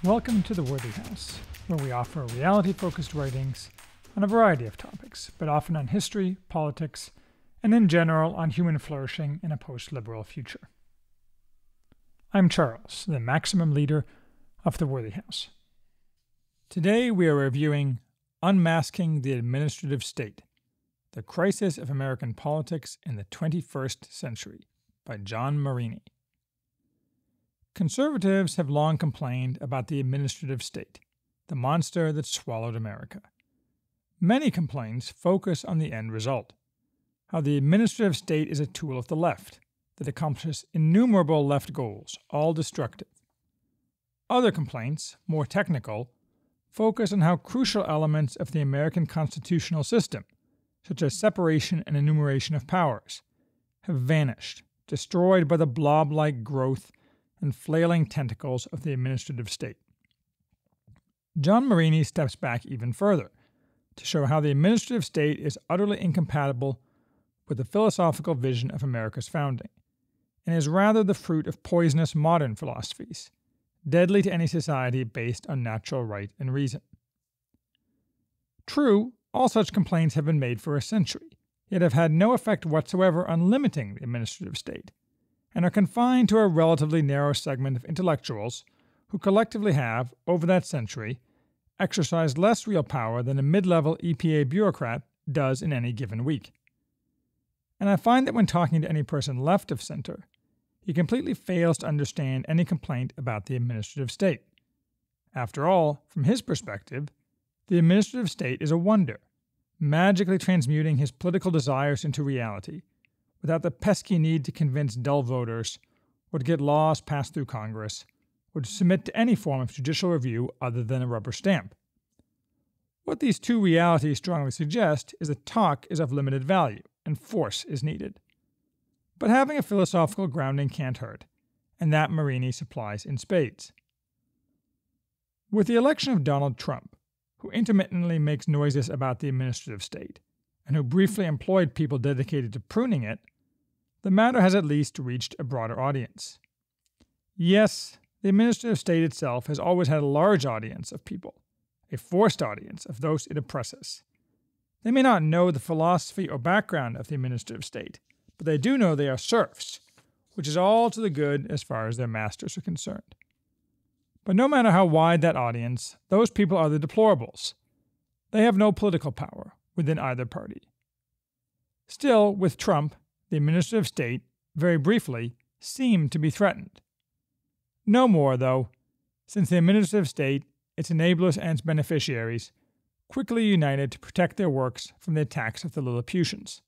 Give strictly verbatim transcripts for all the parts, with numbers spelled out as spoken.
Welcome to the Worthy House, where we offer reality-focused writings on a variety of topics, but often on history, politics, and in general on human flourishing in a post-liberal future. I'm Charles, the maximum leader of the Worthy House. Today we are reviewing Unmasking the Administrative State, The Crisis of American Politics in the twenty-first Century by John Marini. Conservatives have long complained about the administrative state, the monster that swallowed America. Many complaints focus on the end result, how the administrative state is a tool of the left that accomplishes innumerable left goals, all destructive. Other complaints, more technical, focus on how crucial elements of the American constitutional system, such as separation and enumeration of powers, have vanished, destroyed by the blob-like growth and flailing tentacles of the administrative state. John Marini steps back even further to show how the administrative state is utterly incompatible with the philosophical vision of America's founding, and is rather the fruit of poisonous modern philosophies, deadly to any society based on natural right and reason. True, all such complaints have been made for a century, yet have had no effect whatsoever on limiting the administrative state, and are confined to a relatively narrow segment of intellectuals who collectively have, over that century, exercised less real power than a mid-level E P A bureaucrat does in any given week. And I find that when talking to any person left of center, he completely fails to understand any complaint about the administrative state. After all, from his perspective, the administrative state is a wonder, magically transmuting his political desires into reality, without the pesky need to convince dull voters, or to get laws passed through Congress, or to submit to any form of judicial review other than a rubber stamp. What these two realities strongly suggest is that talk is of limited value, and force is needed. But having a philosophical grounding can't hurt, and that Marini supplies in spades. With the election of Donald Trump, who intermittently makes noises about the administrative state, and who briefly employed people dedicated to pruning it, the matter has at least reached a broader audience. Yes, the administrative state itself has always had a large audience of people, a forced audience of those it oppresses. They may not know the philosophy or background of the administrative state, but they do know they are serfs, which is all to the good as far as their masters are concerned. But no matter how wide that audience, those people are the deplorables. They have no political power within either party. Still, with Trump, the administrative state, very briefly, seemed to be threatened. No more, though, since the administrative state, its enablers and its beneficiaries, quickly united to protect their works from the attacks of the Lilliputians.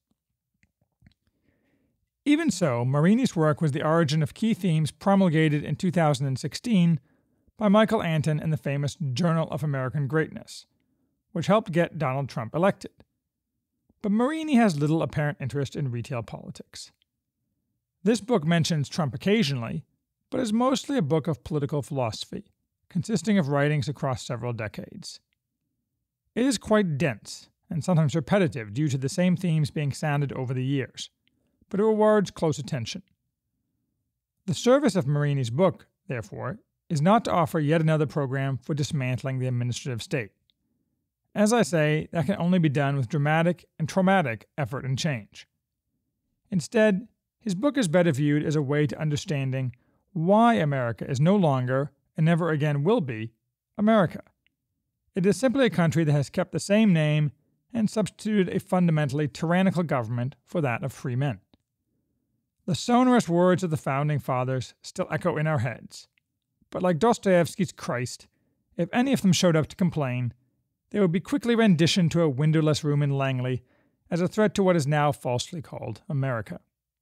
Even so, Marini's work was the origin of key themes promulgated in two thousand sixteen by Michael Anton in the famous Journal of American Greatness, which helped get Donald Trump elected. But Marini has little apparent interest in retail politics. This book mentions Trump occasionally, but is mostly a book of political philosophy, consisting of writings across several decades. It is quite dense, and sometimes repetitive due to the same themes being sounded over the years, but it rewards close attention. The service of Marini's book, therefore, is not to offer yet another program for dismantling the administrative state. As I say, that can only be done with dramatic and traumatic effort and change. Instead, his book is better viewed as a way to understanding why America is no longer, and never again will be, America. It is simply a country that has kept the same name and substituted a fundamentally tyrannical government for that of free men. The sonorous words of the Founding Fathers still echo in our heads, but like Dostoevsky's Christ, if any of them showed up to complain, they would be quickly renditioned to a windowless room in Langley as a threat to what is now falsely called America.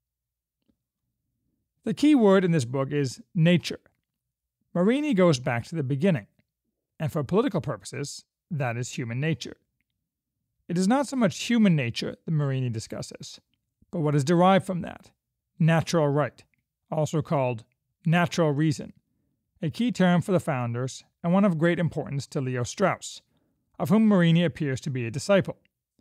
The key word in this book is nature. Marini goes back to the beginning, and for political purposes, that is human nature. It is not so much human nature that Marini discusses, but what is derived from that, natural right, also called natural reason, a key term for the founders and one of great importance to Leo Strauss, of whom Marini appears to be a disciple.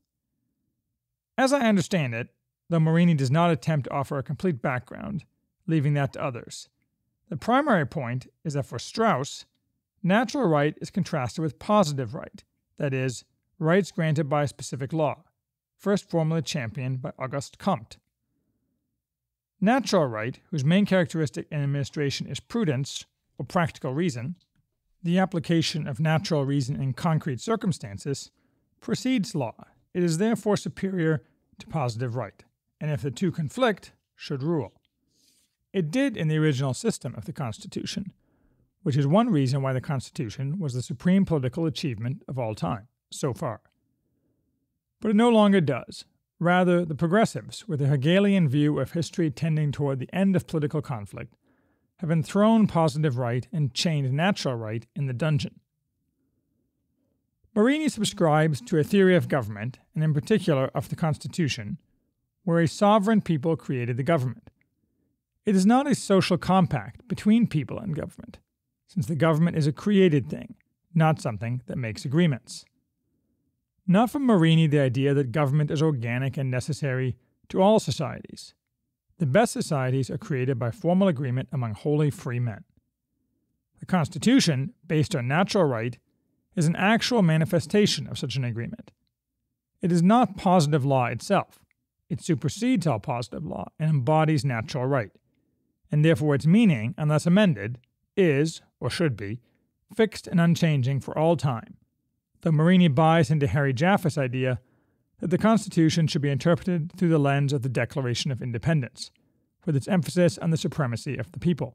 As I understand it, though Marini does not attempt to offer a complete background, leaving that to others, the primary point is that for Strauss, natural right is contrasted with positive right, that is, rights granted by a specific law, first formally championed by Auguste Comte. Natural right, whose main characteristic in administration is prudence, or practical reason, the application of natural reason in concrete circumstances, precedes law. It is therefore superior to positive right, and if the two conflict, should rule. It did in the original system of the Constitution, which is one reason why the Constitution was the supreme political achievement of all time, so far. But it no longer does. Rather, the progressives, with a Hegelian view of history tending toward the end of political conflict, have enthroned positive right and chained natural right in the dungeon. Marini subscribes to a theory of government, and in particular of the Constitution, where a sovereign people created the government. It is not a social compact between people and government, since the government is a created thing, not something that makes agreements. Not from Marini the idea that government is organic and necessary to all societies. The best societies are created by formal agreement among wholly free men. The Constitution, based on natural right, is an actual manifestation of such an agreement. It is not positive law itself. It supersedes all positive law and embodies natural right, and therefore its meaning, unless amended, is, or should be, fixed and unchanging for all time, though Marini buys into Harry Jaffe's idea that the Constitution should be interpreted through the lens of the Declaration of Independence, with its emphasis on the supremacy of the people.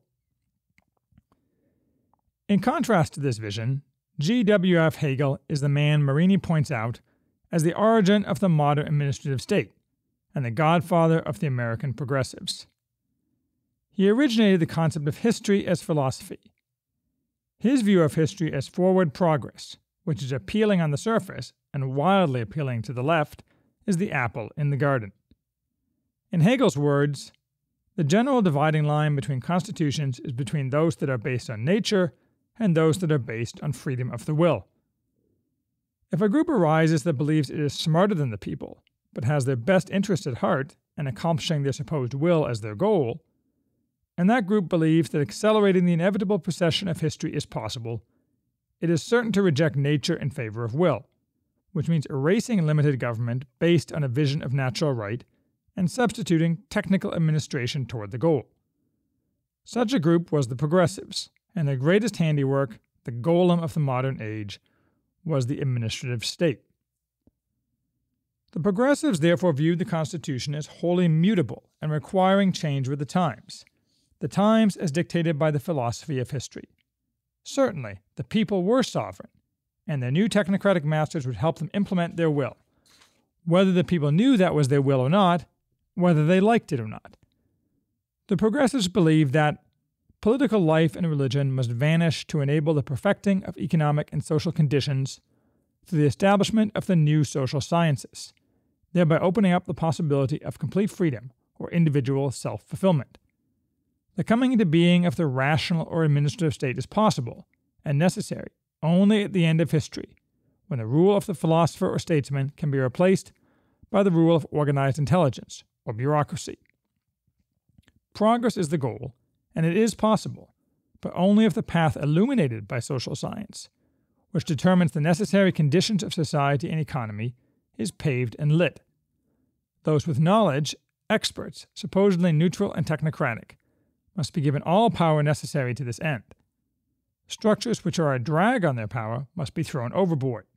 In contrast to this vision, G W F Hegel is the man Marini points out as the origin of the modern administrative state, and the godfather of the American progressives. He originated the concept of history as philosophy. His view of history as forward progress, which is appealing on the surface and wildly appealing to the left, is the apple in the garden. In Hegel's words, the general dividing line between constitutions is between those that are based on nature and those that are based on freedom of the will. If a group arises that believes it is smarter than the people, but has their best interest at heart and accomplishing their supposed will as their goal, and that group believes that accelerating the inevitable procession of history is possible, it is certain to reject nature in favor of will, which means erasing limited government based on a vision of natural right and substituting technical administration toward the goal. Such a group was the progressives, and their greatest handiwork, the golem of the modern age, was the administrative state. The progressives therefore viewed the Constitution as wholly mutable and requiring change with the times, the times as dictated by the philosophy of history. Certainly, the people were sovereign, and their new technocratic masters would help them implement their will, whether the people knew that was their will or not, whether they liked it or not. The progressives believed that political life and religion must vanish to enable the perfecting of economic and social conditions through the establishment of the new social sciences, thereby opening up the possibility of complete freedom or individual self-fulfillment. The coming into being of the rational or administrative state is possible and necessary only at the end of history, when the rule of the philosopher or statesman can be replaced by the rule of organized intelligence or bureaucracy. Progress is the goal, and it is possible, but only if the path illuminated by social science, which determines the necessary conditions of society and economy, is paved and lit. Those with knowledge, experts, supposedly neutral and technocratic, must be given all power necessary to this end. Structures which are a drag on their power must be thrown overboard.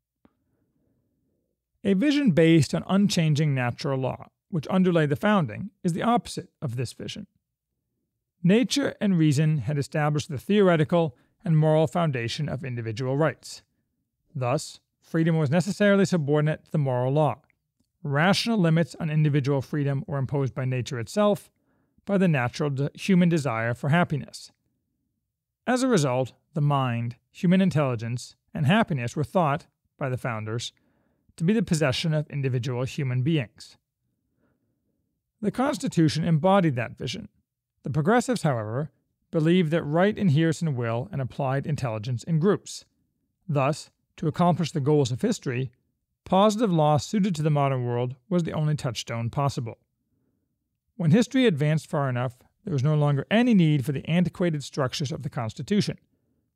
A vision based on unchanging natural law, which underlay the founding, is the opposite of this vision. Nature and reason had established the theoretical and moral foundation of individual rights. Thus, freedom was necessarily subordinate to the moral law. Rational limits on individual freedom were imposed by nature itself, by the natural de- human desire for happiness. As a result, the mind, human intelligence, and happiness were thought, by the founders, to be the possession of individual human beings. The Constitution embodied that vision. The progressives, however, believed that right inheres in will and applied intelligence in groups. Thus, to accomplish the goals of history, positive law suited to the modern world was the only touchstone possible. When history advanced far enough, there was no longer any need for the antiquated structures of the Constitution,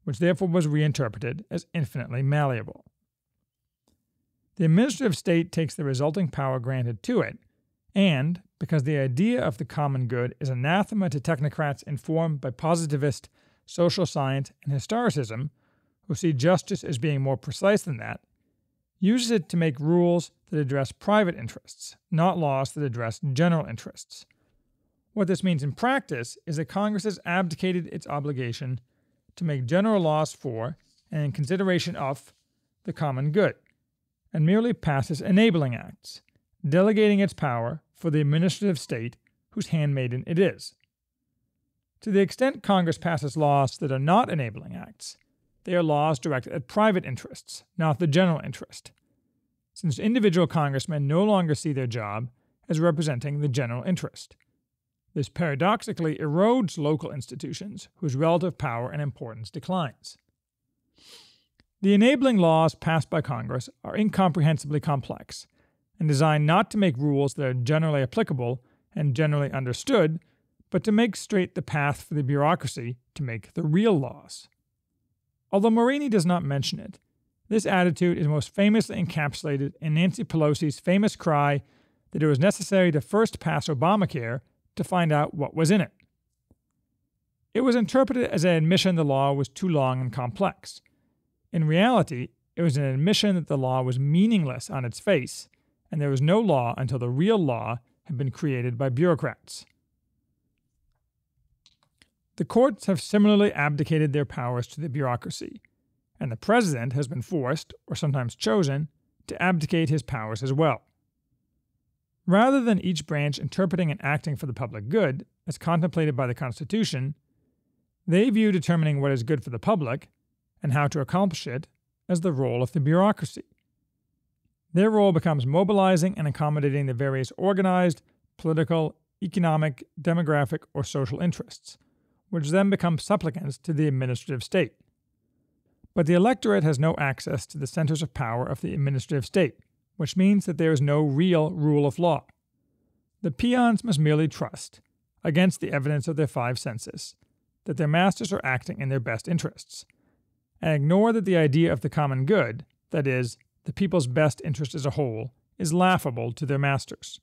which therefore was reinterpreted as infinitely malleable. The administrative state takes the resulting power granted to it, and, because the idea of the common good is anathema to technocrats informed by positivist social science and historicism, who see justice as being more precise than that, uses it to make rules that address private interests, not laws that address general interests. What this means in practice is that Congress has abdicated its obligation to make general laws for and in consideration of the common good, and merely passes enabling acts, delegating its power for the administrative state whose handmaiden it is. To the extent Congress passes laws that are not enabling acts, they are laws directed at private interests, not the general interest, since individual congressmen no longer see their job as representing the general interest. This paradoxically erodes local institutions whose relative power and importance declines. The enabling laws passed by Congress are incomprehensibly complex and designed not to make rules that are generally applicable and generally understood, but to make straight the path for the bureaucracy to make the real laws. Although Marini does not mention it, this attitude is most famously encapsulated in Nancy Pelosi's famous cry that it was necessary to first pass Obamacare to find out what was in it. It was interpreted as an admission the law was too long and complex. In reality, it was an admission that the law was meaningless on its face, and there was no law until the real law had been created by bureaucrats. The courts have similarly abdicated their powers to the bureaucracy, and the president has been forced, or sometimes chosen, to abdicate his powers as well. Rather than each branch interpreting and acting for the public good, as contemplated by the Constitution, they view determining what is good for the public, and how to accomplish it, as the role of the bureaucracy. Their role becomes mobilizing and accommodating the various organized, political, economic, demographic, or social interests, which then become supplicants to the administrative state. But the electorate has no access to the centers of power of the administrative state, which means that there is no real rule of law. The peons must merely trust, against the evidence of their five senses, that their masters are acting in their best interests, and ignore that the idea of the common good, that is, the people's best interest as a whole, is laughable to their masters.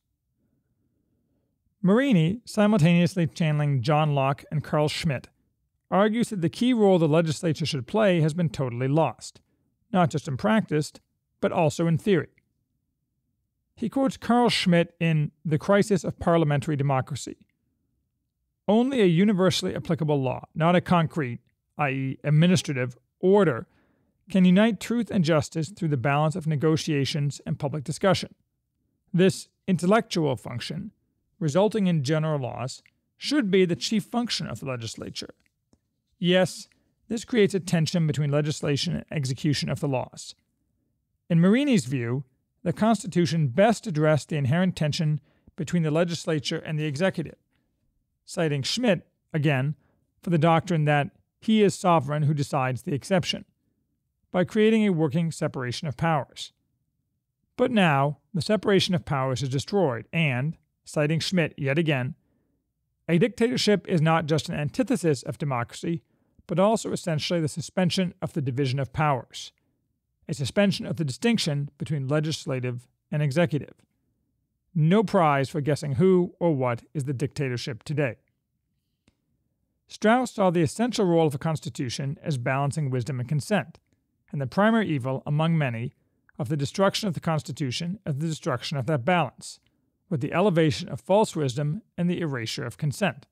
Marini, simultaneously channeling John Locke and Carl Schmitt, argues that the key role the legislature should play has been totally lost, not just in practice, but also in theory. He quotes Carl Schmitt in The Crisis of Parliamentary Democracy. Only a universally applicable law, not a concrete, that is administrative, order, can unite truth and justice through the balance of negotiations and public discussion. This intellectual function, resulting in general laws, should be the chief function of the legislature. Yes, this creates a tension between legislation and execution of the laws. In Marini's view, the Constitution best addressed the inherent tension between the legislature and the executive, citing Schmitt, again, for the doctrine that he is sovereign who decides the exception, by creating a working separation of powers. But now, the separation of powers is destroyed, and, citing Schmitt yet again, a dictatorship is not just an antithesis of democracy, but also essentially the suspension of the division of powers, a suspension of the distinction between legislative and executive. No prize for guessing who or what is the dictatorship today. Strauss saw the essential role of a constitution as balancing wisdom and consent, and the primary evil, among many, of the destruction of the Constitution as the destruction of that balance, with the elevation of false wisdom and the erasure of consent.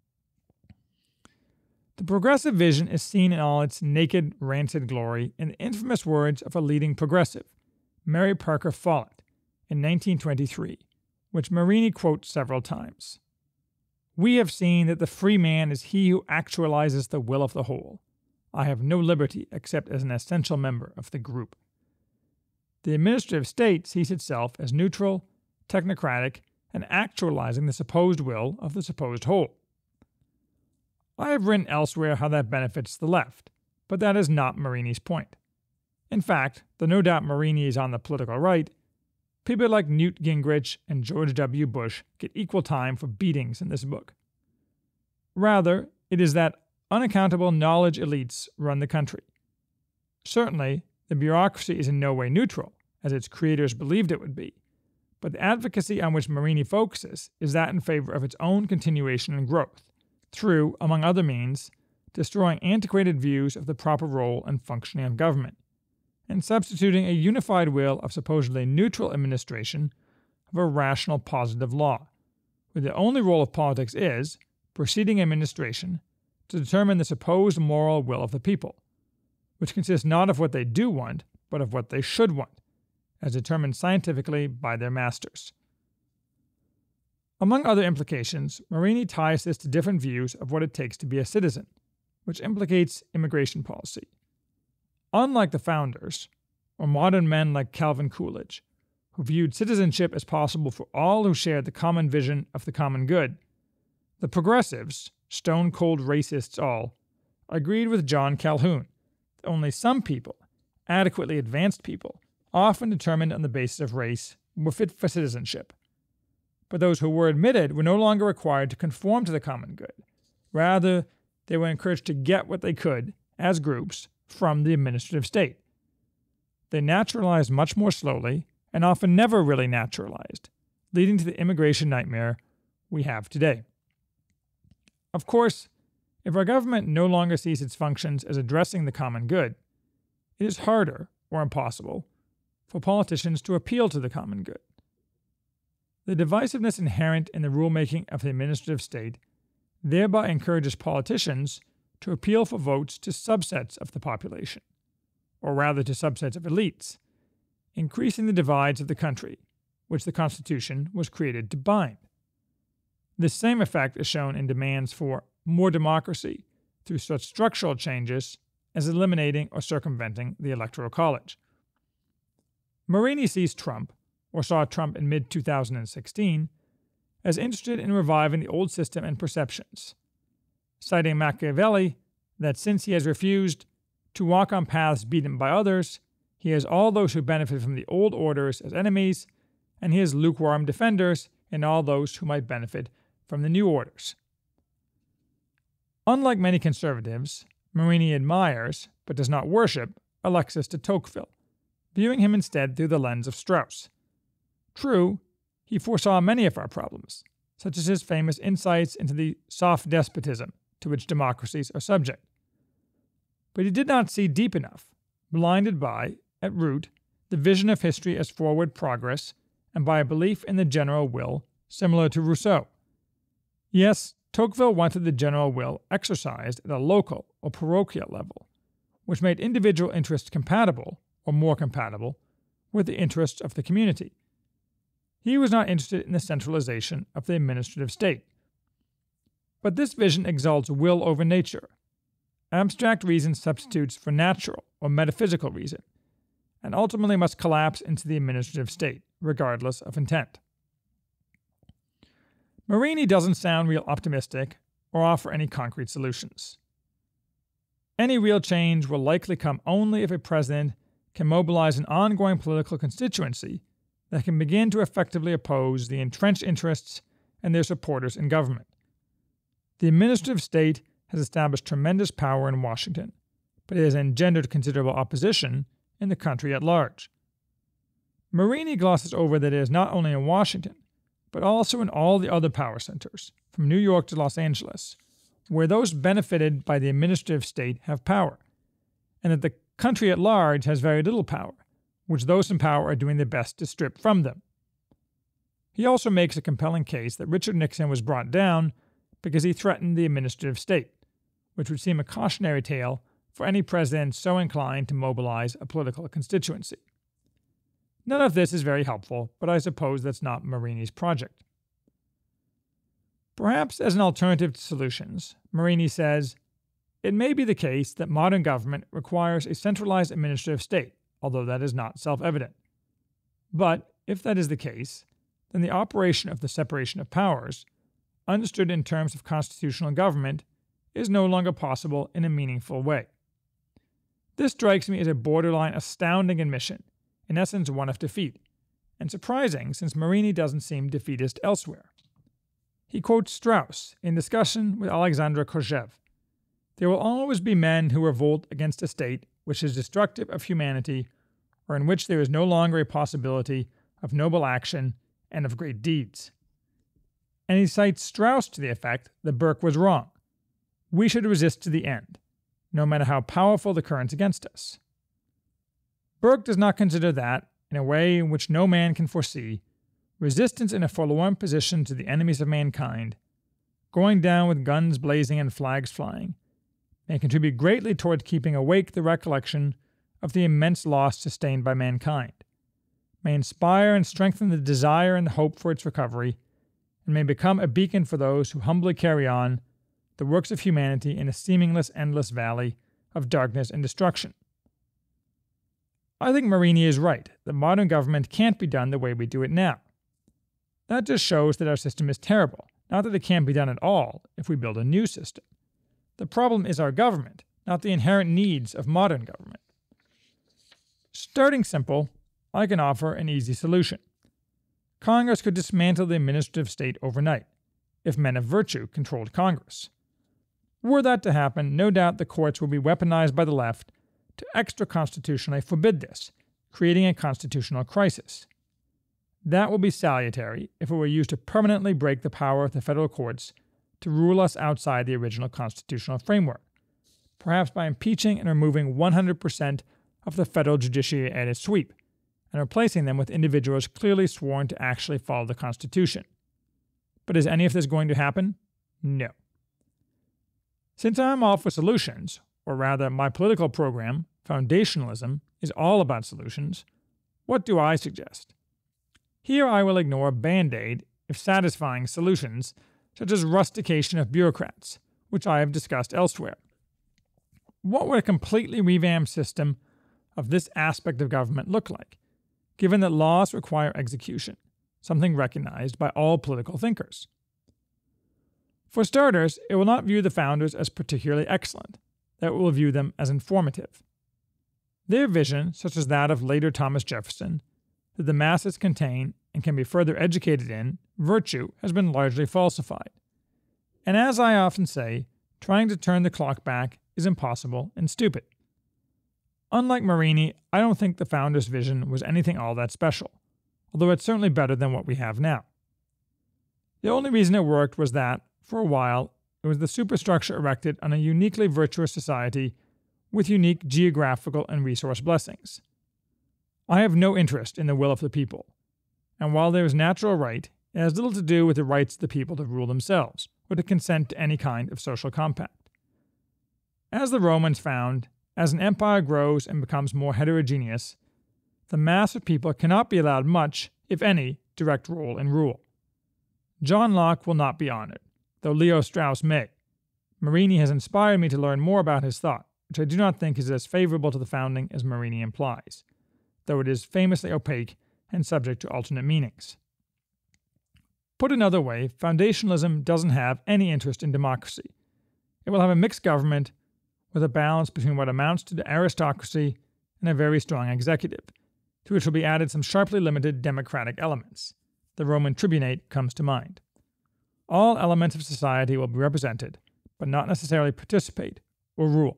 The progressive vision is seen in all its naked, rancid glory in the infamous words of a leading progressive, Mary Parker Follett, in nineteen twenty-three, which Marini quotes several times. "We have seen that the free man is he who actualizes the will of the whole. I have no liberty except as an essential member of the group." The administrative state sees itself as neutral, technocratic, and actualizing the supposed will of the supposed whole. I have written elsewhere how that benefits the left, but that is not Marini's point. In fact, though no doubt Marini is on the political right, people like Newt Gingrich and George W. Bush get equal time for beatings in this book. Rather, it is that unaccountable knowledge elites run the country. Certainly, the bureaucracy is in no way neutral, as its creators believed it would be, but the advocacy on which Marini focuses is that in favor of its own continuation and growth, through, among other means, destroying antiquated views of the proper role and functioning of government, and substituting a unified will of supposedly neutral administration of a rational positive law, where the only role of politics is, preceding administration, to determine the supposed moral will of the people, which consists not of what they do want, but of what they should want, as determined scientifically by their masters. Among other implications, Marini ties this to different views of what it takes to be a citizen, which implicates immigration policy. Unlike the founders, or modern men like Calvin Coolidge, who viewed citizenship as possible for all who shared the common vision of the common good, the progressives, stone-cold racists all, agreed with John Calhoun that only some people, adequately advanced people, often determined on the basis of race, were fit for citizenship. But those who were admitted were no longer required to conform to the common good. Rather, they were encouraged to get what they could, as groups, from the administrative state. They naturalized much more slowly, and often never really naturalized, leading to the immigration nightmare we have today. Of course, if our government no longer sees its functions as addressing the common good, it is harder, or impossible, for politicians to appeal to the common good. The divisiveness inherent in the rulemaking of the administrative state thereby encourages politicians to appeal for votes to subsets of the population, or rather to subsets of elites, increasing the divides of the country, which the Constitution was created to bind. This same effect is shown in demands for more democracy through such structural changes as eliminating or circumventing the Electoral College. Marini sees Trump, or saw Trump in mid two thousand sixteen, as interested in reviving the old system and perceptions, citing Machiavelli that since he has refused to walk on paths beaten by others, he has all those who benefit from the old orders as enemies, and he has lukewarm defenders in all those who might benefit from the new orders. Unlike many conservatives, Marini admires, but does not worship, Alexis de Tocqueville, viewing him instead through the lens of Strauss. True, he foresaw many of our problems, such as his famous insights into the soft despotism to which democracies are subject. But he did not see deep enough, blinded by, at root, the vision of history as forward progress and by a belief in the general will, similar to Rousseau. Yes, Tocqueville wanted the general will exercised at a local or parochial level, which made individual interests compatible, or more compatible, with the interests of the community. He was not interested in the centralization of the administrative state. But this vision exalts will over nature. Abstract reason substitutes for natural or metaphysical reason, and ultimately must collapse into the administrative state, regardless of intent. Marini doesn't sound real optimistic or offer any concrete solutions. Any real change will likely come only if a president can mobilize an ongoing political constituency that can begin to effectively oppose the entrenched interests and their supporters in government. The administrative state has established tremendous power in Washington, but it has engendered considerable opposition in the country at large. Marini glosses over that it is not only in Washington, but also in all the other power centers, from New York to Los Angeles, where those benefited by the administrative state have power, and that the country at large has very little power, which those in power are doing their best to strip from them. He also makes a compelling case that Richard Nixon was brought down because he threatened the administrative state, which would seem a cautionary tale for any president so inclined to mobilize a political constituency. None of this is very helpful, but I suppose that's not Marini's project. Perhaps as an alternative to solutions, Marini says, it may be the case that modern government requires a centralized administrative state, although that is not self-evident. But if that is the case, then the operation of the separation of powers, understood in terms of constitutional government, is no longer possible in a meaningful way. This strikes me as a borderline astounding admission, in essence one of defeat, and surprising since Marini doesn't seem defeatist elsewhere. He quotes Strauss in discussion with Alexandra Kojève. There will always be men who revolt against a state which is destructive of humanity or in which there is no longer a possibility of noble action and of great deeds. And he cites Strauss to the effect that Burke was wrong. We should resist to the end, no matter how powerful the currents against us. Burke does not consider that, in a way in which no man can foresee, resistance in a forlorn position to the enemies of mankind, going down with guns blazing and flags flying, may contribute greatly toward keeping awake the recollection of the immense loss sustained by mankind, may inspire and strengthen the desire and hope for its recovery, and may become a beacon for those who humbly carry on the works of humanity in a seemingly endless valley of darkness and destruction. I think Marini is right that modern government can't be done the way we do it now. That just shows that our system is terrible, not that it can't be done at all if we build a new system. The problem is our government, not the inherent needs of modern government. Starting simple, I can offer an easy solution. Congress could dismantle the administrative state overnight, if men of virtue controlled Congress. Were that to happen, no doubt the courts will be weaponized by the left to extra-constitutionally forbid this, creating a constitutional crisis. That will be salutary if it were used to permanently break the power of the federal courts to rule us outside the original constitutional framework, perhaps by impeaching and removing one hundred percent of the federal judiciary at its sweep, and replacing them with individuals clearly sworn to actually follow the Constitution. But is any of this going to happen? No. Since I am all for solutions, or rather my political program, Foundationalism, is all about solutions, what do I suggest? Here I will ignore band-aid, if satisfying solutions, such as rustication of bureaucrats, which I have discussed elsewhere. What would a completely revamped system of this aspect of government look like, given that laws require execution, something recognized by all political thinkers? For starters, it will not view the founders as particularly excellent, that will view them as informative. Their vision, such as that of later Thomas Jefferson, that the masses contain and can be further educated in virtue, has been largely falsified. And as I often say, trying to turn the clock back is impossible and stupid. Unlike Marini, I don't think the founders' vision was anything all that special, although it's certainly better than what we have now. The only reason it worked was that, for a while, it was the superstructure erected on a uniquely virtuous society with unique geographical and resource blessings. I have no interest in the will of the people, and while there is natural right, it has little to do with the rights of the people to rule themselves, or to consent to any kind of social compact. As the Romans found, as an empire grows and becomes more heterogeneous, the mass of people cannot be allowed much, if any, direct role in rule. John Locke will not be honored, though Leo Strauss may. Marini has inspired me to learn more about his thought, which I do not think is as favorable to the founding as Marini implies, though it is famously opaque and subject to alternate meanings. Put another way, foundationalism doesn't have any interest in democracy. It will have a mixed government with a balance between what amounts to the aristocracy and a very strong executive, to which will be added some sharply limited democratic elements. The Roman tribunate comes to mind. All elements of society will be represented, but not necessarily participate or rule.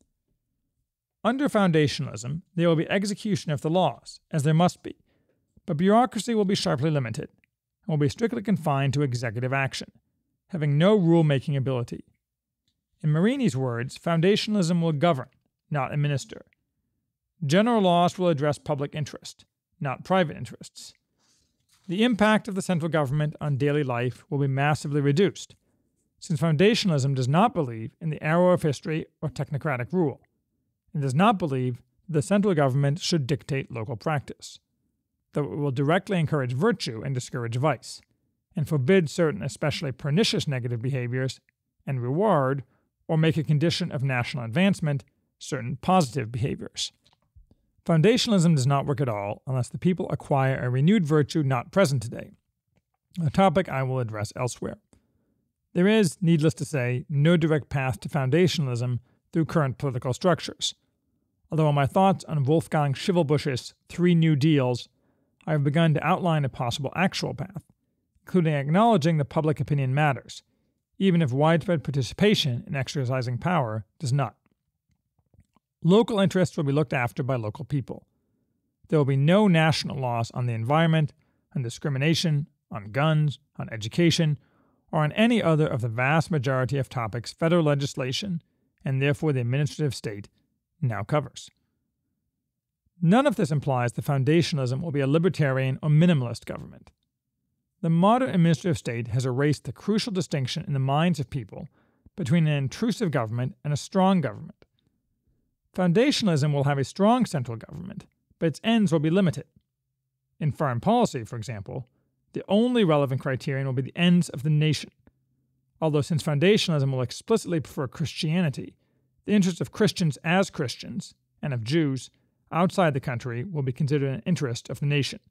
Under foundationalism, there will be execution of the laws, as there must be, but bureaucracy will be sharply limited, and will be strictly confined to executive action, having no rule-making ability. In Marini's words, foundationalism will govern, not administer. General laws will address public interest, not private interests. The impact of the central government on daily life will be massively reduced, since foundationalism does not believe in the arrow of history or technocratic rule, and does not believe that the central government should dictate local practice, though it will directly encourage virtue and discourage vice, and forbid certain especially pernicious negative behaviors, and reward, or make a condition of national advancement, certain positive behaviors. Foundationalism does not work at all unless the people acquire a renewed virtue not present today, a topic I will address elsewhere. There is, needless to say, no direct path to foundationalism through current political structures, although in my thoughts on Wolfgang Schivelbusch's Three New Deals, I have begun to outline a possible actual path, including acknowledging that public opinion matters, even if widespread participation in exercising power does not. Local interests will be looked after by local people. There will be no national laws on the environment, on discrimination, on guns, on education, or on any other of the vast majority of topics federal legislation, and therefore the administrative state, now covers. None of this implies that foundationalism will be a libertarian or minimalist government. The modern administrative state has erased the crucial distinction in the minds of people between an intrusive government and a strong government. Foundationalism will have a strong central government, but its ends will be limited. In foreign policy, for example, the only relevant criterion will be the ends of the nation. Although since foundationalism will explicitly prefer Christianity, the interests of Christians as Christians, and of Jews outside the country will be considered an interest of the nation.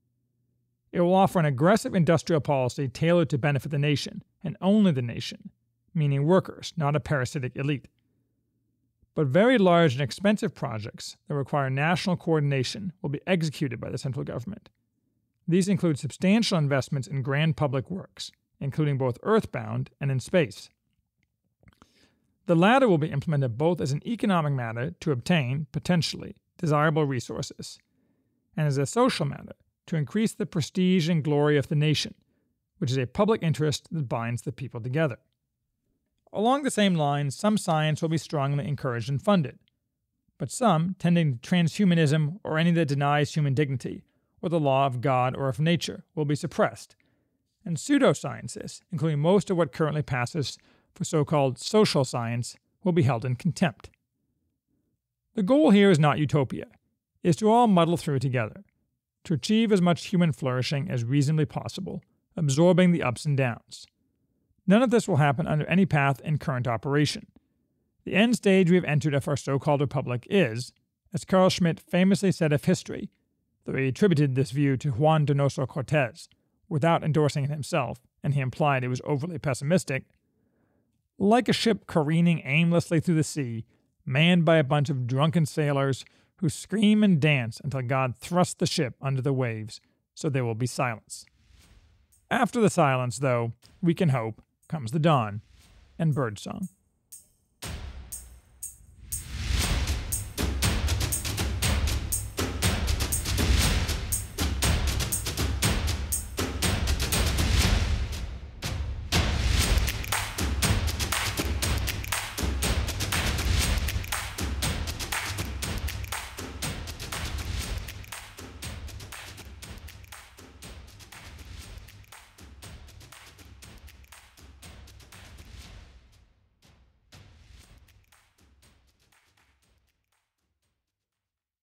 It will offer an aggressive industrial policy tailored to benefit the nation, and only the nation, meaning workers, not a parasitic elite. But very large and expensive projects that require national coordination will be executed by the central government. These include substantial investments in grand public works, including both earthbound and in space. The latter will be implemented both as an economic matter to obtain, potentially, desirable resources, and as a social matter to increase the prestige and glory of the nation, which is a public interest that binds the people together. Along the same lines, some science will be strongly encouraged and funded, but some, tending to transhumanism or any that denies human dignity, or the law of God or of nature, will be suppressed, and pseudosciences, including most of what currently passes for so-called social science, will be held in contempt. The goal here is not utopia, it is to all muddle through together, to achieve as much human flourishing as reasonably possible, absorbing the ups and downs. None of this will happen under any path in current operation. The end stage we have entered of our so-called republic is, as Carl Schmitt famously said of history, though he attributed this view to Juan Donoso Cortez, without endorsing it himself, and he implied it was overly pessimistic, like a ship careening aimlessly through the sea, manned by a bunch of drunken sailors who scream and dance until God thrusts the ship under the waves, so there will be silence. After the silence, though, we can hope, comes the dawn and birdsong.